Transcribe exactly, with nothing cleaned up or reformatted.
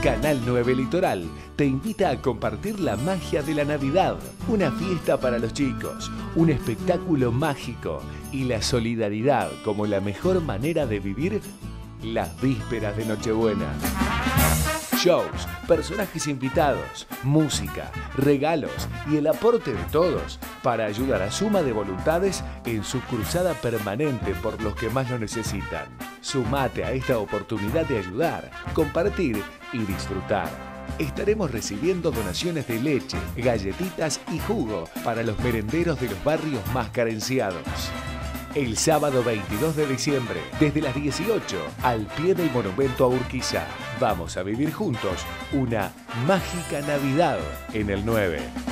Canal nueve Litoral te invita a compartir la magia de la Navidad, una fiesta para los chicos, un espectáculo mágico y la solidaridad como la mejor manera de vivir las vísperas de Nochebuena. Shows, personajes invitados, música, regalos y el aporte de todos para ayudar a Suma de Voluntades en su cruzada permanente por los que más lo necesitan. Sumate a esta oportunidad de ayudar, compartir y disfrutar. Estaremos recibiendo donaciones de leche, galletitas y jugo para los merenderos de los barrios más carenciados. El sábado veintidós de diciembre, desde las dieciocho, al pie del monumento a Urquiza, vamos a vivir juntos una mágica Navidad en el nueve.